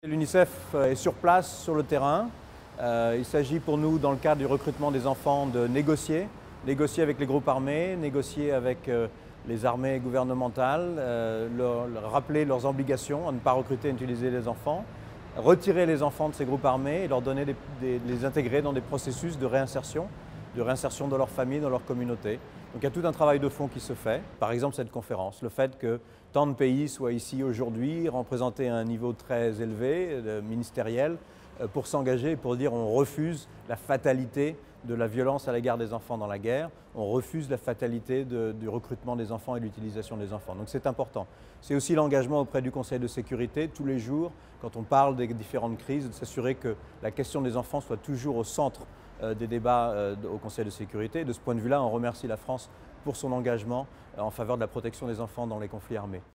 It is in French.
L'UNICEF est sur place, sur le terrain. Il s'agit pour nous, dans le cadre du recrutement des enfants, de négocier avec les groupes armés, négocier avec les armées gouvernementales, leur rappeler leurs obligations à ne pas recruter et utiliser les enfants, retirer les enfants de ces groupes armés et leur donner les intégrer dans des processus de réinsertion dans leur famille, dans leur communauté. Donc il y a tout un travail de fond qui se fait. Par exemple cette conférence, le fait que tant de pays soient ici aujourd'hui, représentés à un niveau très élevé, ministériel, pour s'engager, pour dire on refuse la fatalité de la violence à l'égard des enfants dans la guerre, on refuse la fatalité du recrutement des enfants et de l'utilisation des enfants. Donc c'est important. C'est aussi l'engagement auprès du Conseil de sécurité, tous les jours, quand on parle des différentes crises, de s'assurer que la question des enfants soit toujours au centre des débats au Conseil de sécurité. De ce point de vue-là, on remercie la France pour son engagement en faveur de la protection des enfants dans les conflits armés.